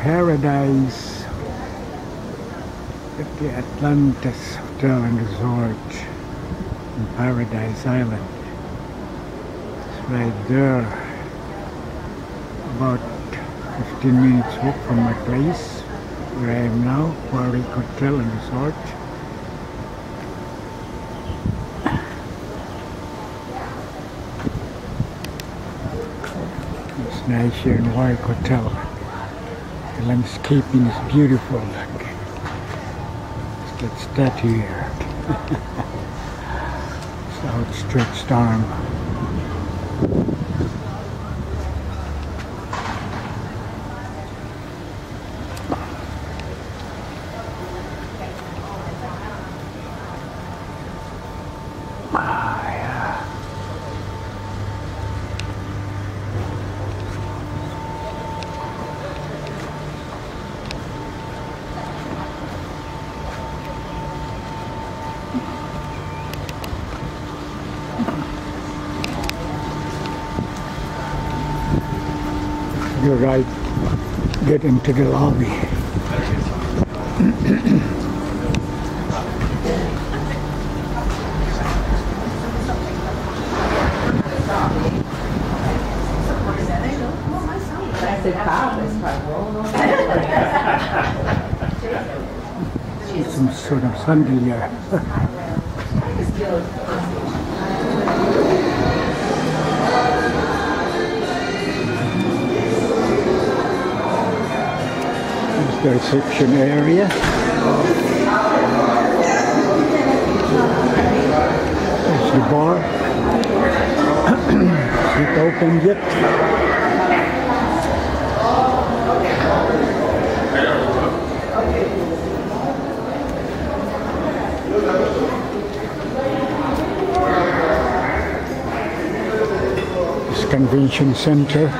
paradise at the Atlantis Hotel and Resort in Paradise Island. It's right there, about 15 minutes walk from my place where I am now, Warwick Hotel and Resort. It's nice here in Warwick Hotel. The landscaping is beautiful. Look. It's that statue here. It's outstretched arm. You're right, get into the lobby. Some sort of chandelier. The reception area. There's the bar. Is it open yet? This convention center.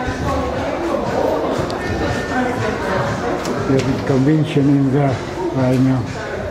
There's a convention in there right now.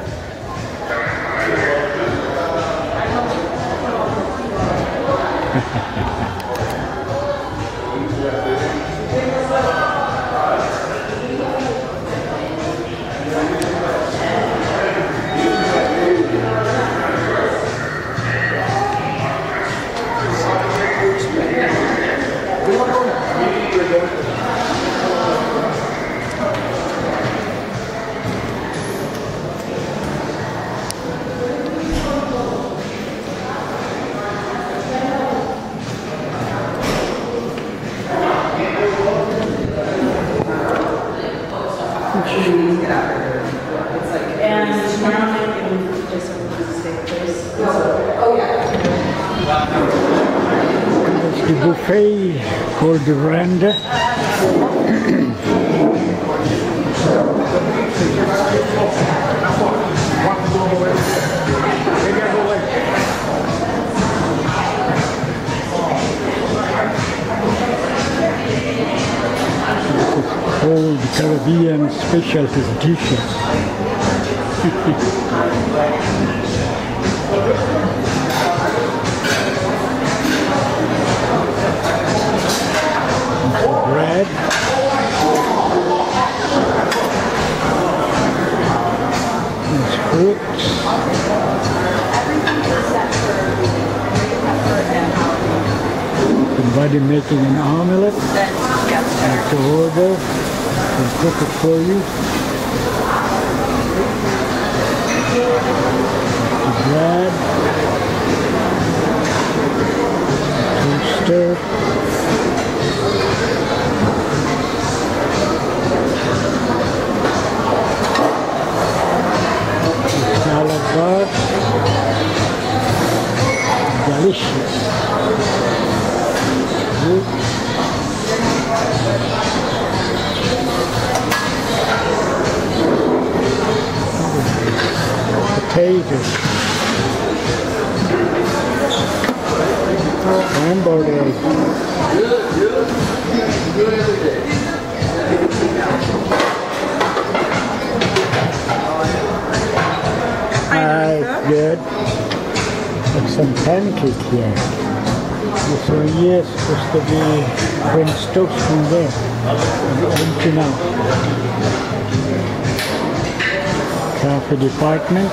There's the buffet called the veranda. All the Caribbean specialties dishes. Bread. There's fruits. Somebody making an omelette. Have to order. They'll cook it for you. The bread. Toaster. Salad bar. Delicious. Good. Potatoes. Hamburger. Hi, good. There's some pancake here. So yes, supposed to be French toast from there. Empty now. Cafe department.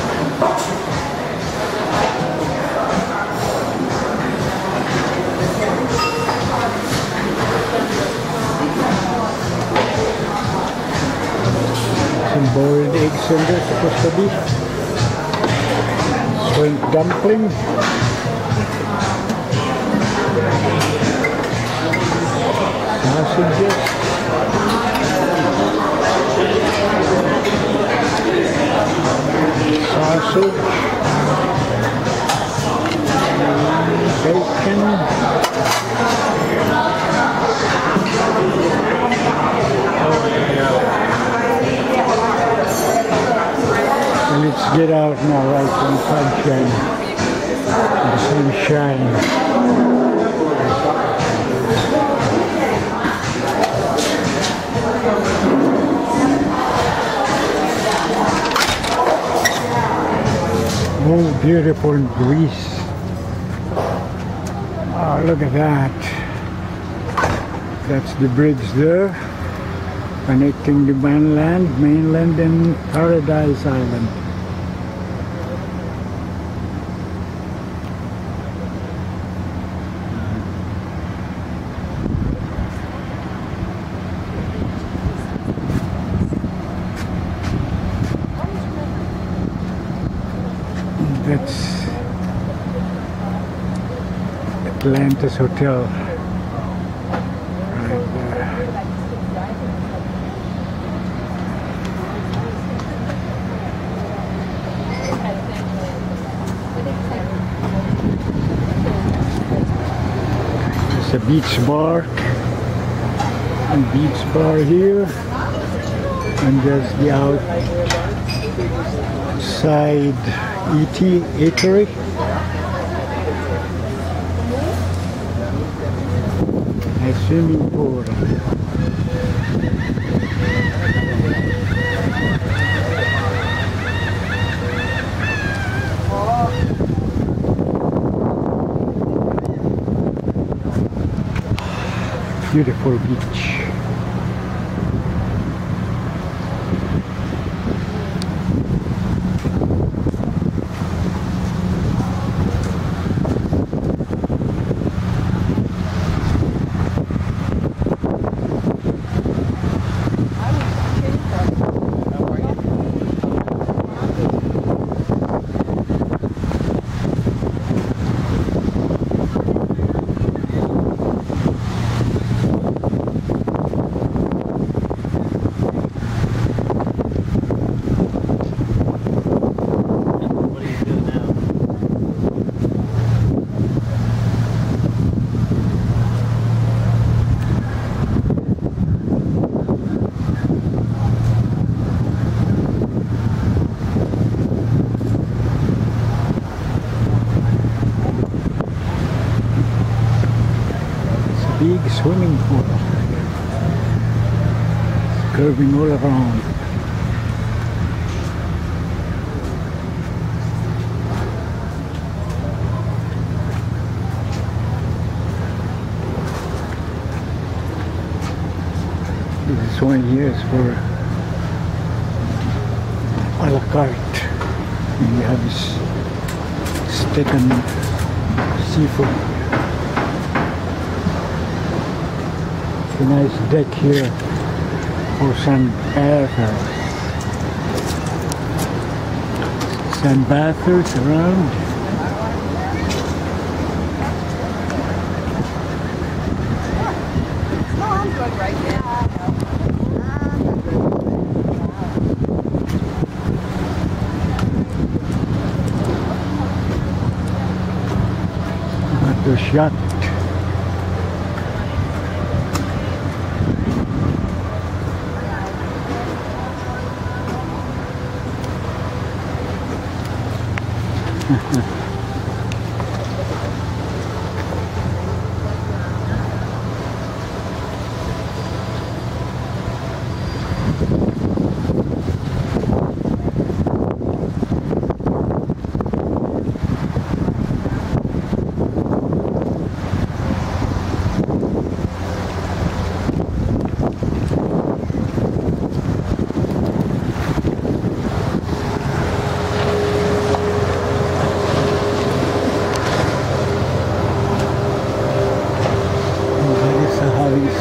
Some boiled eggs in there supposed to be. Shrimp dumpling. Sausages. Sausage. Bacon. So let's get out now, right in the sunshine. Oh, beautiful breeze. Oh, look at that. That's the bridge there, connecting the mainland and Paradise Island. That's Atlantis Hotel right there. There's a beach bar here, and there's the outside eatery. A swimming pool. Beautiful beach. Big swimming pool. It's curving all around. This one here is for a la carte. And you have this steak and seafood. A nice deck here for sunbathers around. No, I'm good right now. Got the yacht.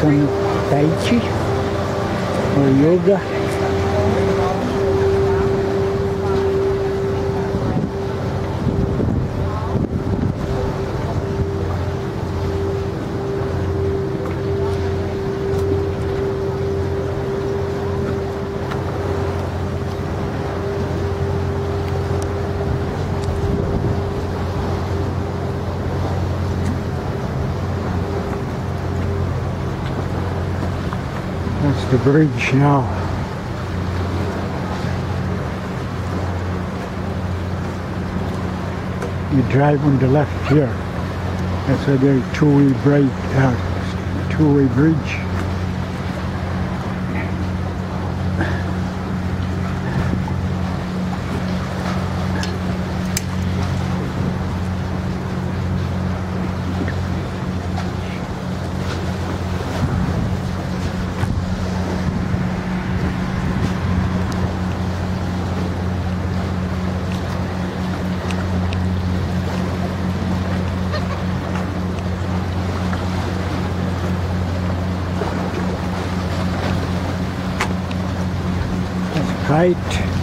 some Tai Chi or yoga. That's the bridge now. You drive on the left here. That's a very two-way bridge. Kite.